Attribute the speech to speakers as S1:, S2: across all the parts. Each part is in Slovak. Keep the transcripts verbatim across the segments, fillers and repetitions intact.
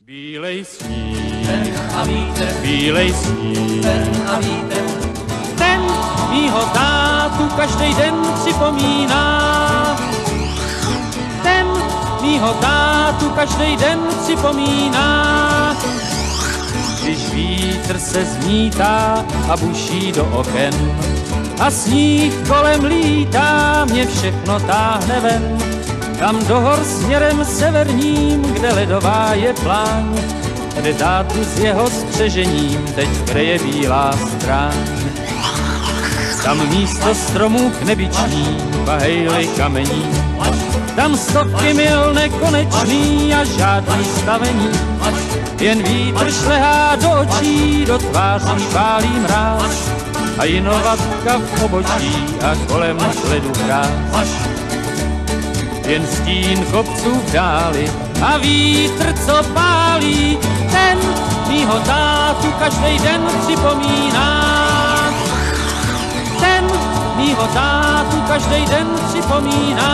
S1: Bílej sníh,
S2: ten a vítr,
S1: bílej sníh,
S2: ten a vítr,
S1: ten mýho tátu každej den připomíná. Ten mýho tátu každej den připomíná. Když vítr se zmítá a buší do oken a sníh kolem lítá, mě všechno táhne ven. Tam do hor směrem severním, kde ledová je pláň, kde tátu s jeho střežením teď kryje bílá stráň. Tam místo stromů k nebičný, bahejly kamení, tam stovky mil nekonečný a žádný stavení. Jen vítr šlehá do očí, do tváří pálí mráz a jinovatka v obočí a kolem ledu hráz. Jen stín kopců v dáli a vítr, co pálí, ten mýho tátu každej den připomíná. Ten mýho tátu každej den připomíná.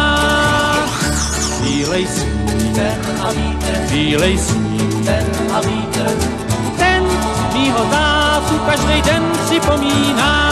S1: Bílej sníh,
S2: ten a vítr,
S1: bílej sníh,
S2: ten a vítr,
S1: ten mýho tátu každej den připomíná.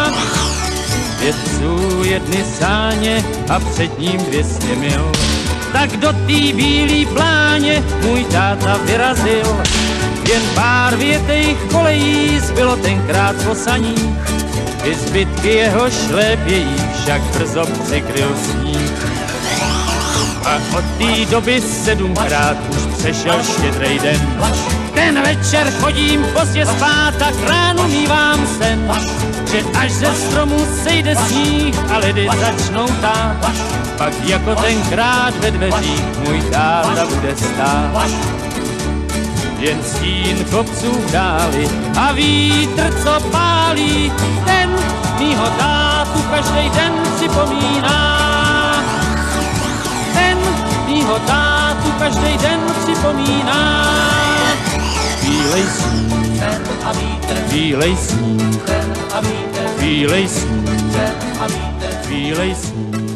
S1: Vědců jedny sáně a před ním dvě stě mil, tak do tý bílý pláně můj táta vyrazil. Jen pár větejch kolejí zbylo tenkrát po saních, i zbytky jeho šlépějí však brzo přikryl sníh. A od té doby sedmkrát už přešel štědrej den. Ten večer chodím pozdě spát a k ránu mívám sen, že až ze stromu sejde sníh a ledy začnou tát, pak jako tenkrát ve dveřích můj táta bude stát. Jen stín kopců v dáli a vítr, co pálí, ten mýho tátu každej den připomíná. Ten mýho tátu každej den připomíná. Bílej sníh,
S2: ten a vítr,
S1: bílej sníh,
S2: ten a vítr,
S1: bílej sníh,
S2: ten a vítr.
S1: bílej sníh.